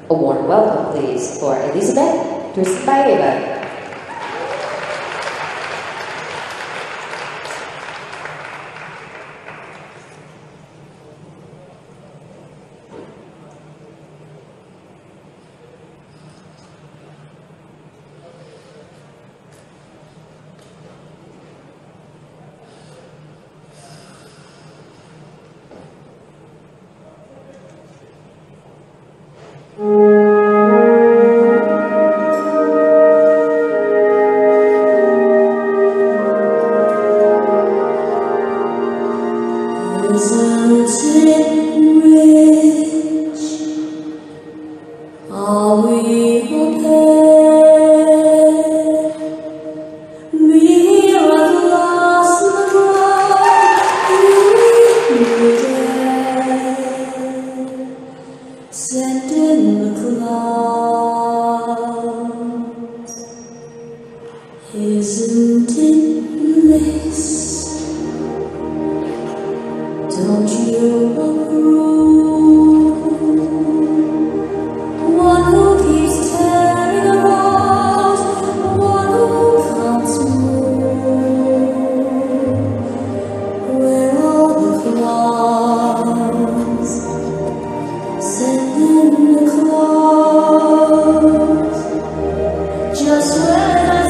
A warm welcome, please, for Elizabeth Tursimbaeva. Sent in the clouds, isn't it bliss? Don't you approve? One who keeps tearing around, one who can't move. Where are the flowers? Send in the clouds, just where it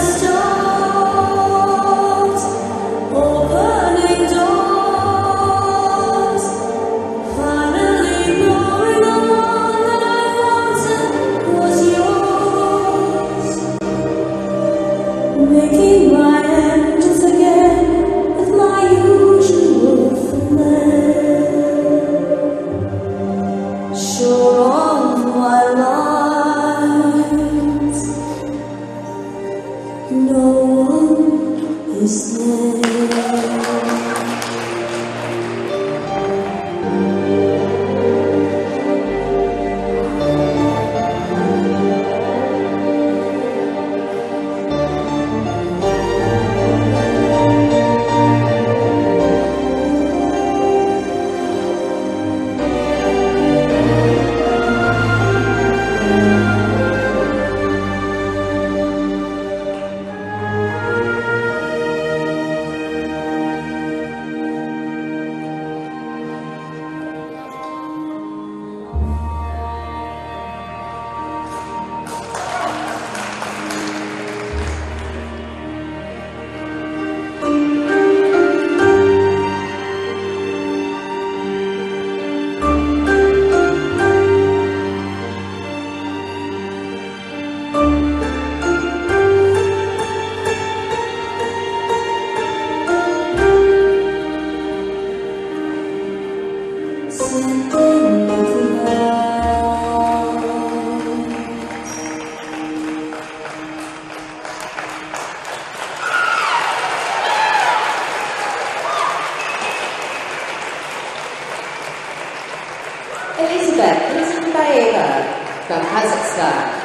starts, opening doors, finally knowing the one that I wanted was yours, making my entrance again with my usual flair. Sure of my lines, no one is there. Elizabeth Tursimbaeva from Kazakhstan.